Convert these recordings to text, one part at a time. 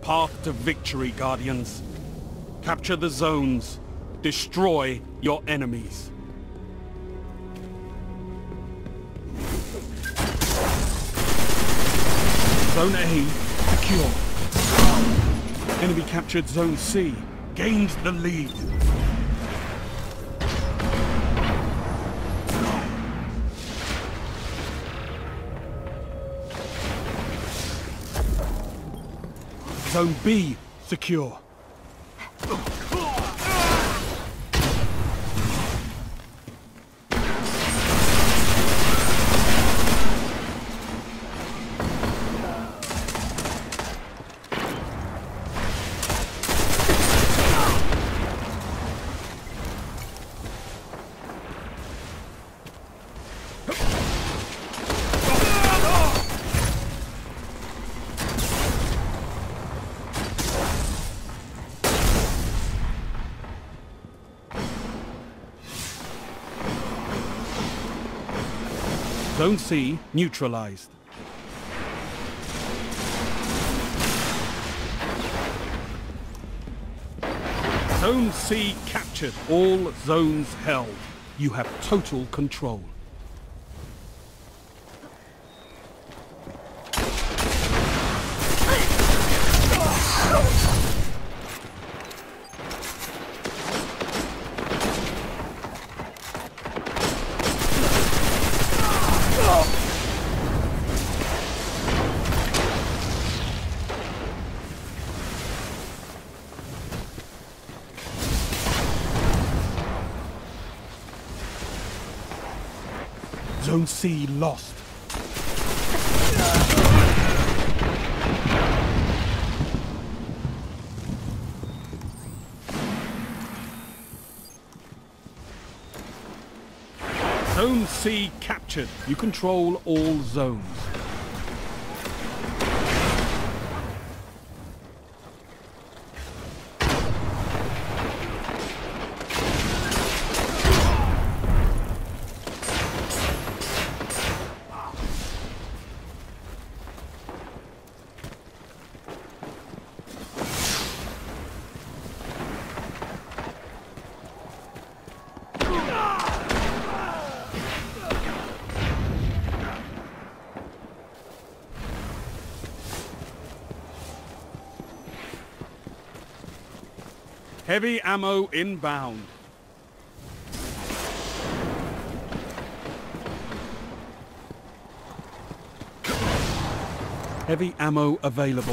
path to victory, Guardians. Capture the zones. Destroy your enemies. Zone A secure. Enemy captured Zone C. Gained the lead. Zone B secure. Zone C neutralized. Zone C captured. All zones held. You have total control. Zone C lost. Zone C captured. You control all zones. Heavy ammo inbound. Heavy ammo available.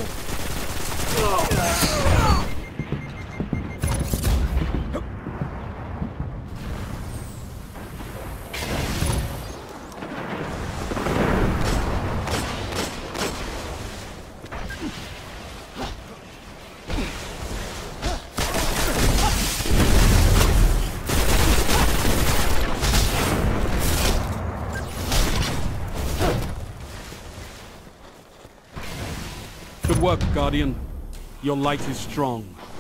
Good work, Guardian. Your light is strong.